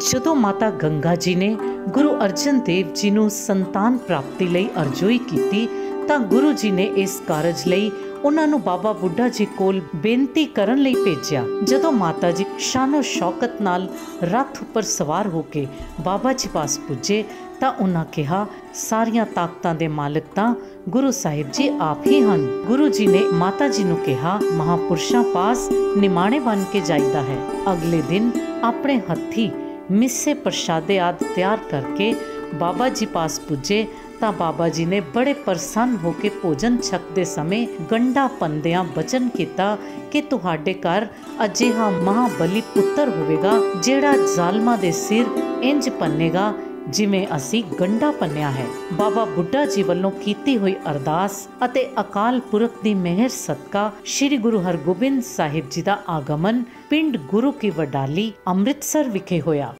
ਜਦੋਂ ਮਾਤਾ ਗੰਗਾ ਜੀ ਨੇ ਗੁਰੂ ਅਰਜਨ ਦੇਵ ਜੀ ਨੂੰ ਸੰਤਾਨ ਪ੍ਰਾਪਤੀ ਲਈ ਅਰਜ਼ੋਈ ਕੀਤੀ ਤਾਂ ਗੁਰੂ ਜੀ ਨੇ ਇਸ ਕਾਰਜ ਲਈ ਉਹਨਾਂ ਨੂੰ ਬਾਬਾ ਬੁੱਢਾ ਜੀ ਕੋਲ ਬੇਨਤੀ ਕਰਨ ਲਈ ਭੇਜਿਆ। ਜਦੋਂ ਮਾਤਾ ਜੀ ਸ਼ਾਨੋ ਸ਼ੌਕਤ ਨਾਲ ਰੱਥ ਉੱਪਰ ਸਵਾਰ ਹੋ ਕੇ ਬਾਬਾ ਜੀ ਪਾਸ ਪੁੱਜੇ ਤਾਂ ਉਹਨਾਂ ਕਿਹਾ, ਸਾਰੀਆਂ ਤਾਕਤਾਂ ਦੇ ਮਾਲਕ ਤਾਂ ਗੁਰੂ ਸਾਹਿਬ ਜੀ ਆਪ ਹੀ ਹਨ। ਗੁਰੂ ਜੀ ਨੇ ਮਾਤਾ ਜੀ ਨੂੰ ਕਿਹਾ, ਮਹਾਂਪੁਰਸ਼ਾਂ ਪਾਸ ਨਿਮਾਣੇ ਬਣ ਕੇ ਜਾਈਦਾ ਹੈ। ਅਗਲੇ ਦਿਨ ਆਪਣੇ ਹੱਥੀ ਮਿੱਸੇ ਪ੍ਰਸ਼ਾਦੇ ਆਦਿ ਤਿਆਰ ਕਰਕੇ ਬਾਬਾ ਜੀ ਪਾਸ ਪੁੱਜੇ ਤਾਂ ਬਾਬਾ ਜੀ ਨੇ ਬੜੇ ਪ੍ਰਸੰਨ ਹੋ ਕੇ ਭੋਜਨ ਛਕਦੇ ਸਮੇਂ ਗੰਢਾ ਪੰਦਿਆਂ ਬਚਨ ਕੀਤਾ ਕਿ ਤੁਹਾਡੇ ਘਰ ਅਜਿਹਾ ਮਹਾਬਲੀ ਪੁੱਤਰ ਹੋਵੇਗਾ ਜਿਹੜਾ ਜ਼ਾਲਮਾਂ ਦੇ ਸਿਰ ਇੰਜ ਪੰਨੇਗਾ ਜਿਵੇਂ ਅਸੀਂ ਗੰਢਾ ਪੰਨਿਆ ਹੈ। ਬਾਬਾ ਬੁੱਢਾ ਜੀ ਵੱਲੋਂ ਕੀਤੀ ਹੋਈ ਅਰਦਾਸ ਅਤੇ ਅਕਾਲ ਪੁਰਖ ਦੀ ਮਿਹਰ ਸਦਕਾ ਸ੍ਰੀ ਗੁਰੂ ਹਰਗੋਬਿੰਦ ਸਾਹਿਬ ਜੀ ਦਾ ਆਗਮਨ ਪਿੰਡ ਗੁਰੂ ਕੀ ਵਡਾਲੀ ਅੰਮ੍ਰਿਤਸਰ ਵਿਖੇ ਹੋਇਆ।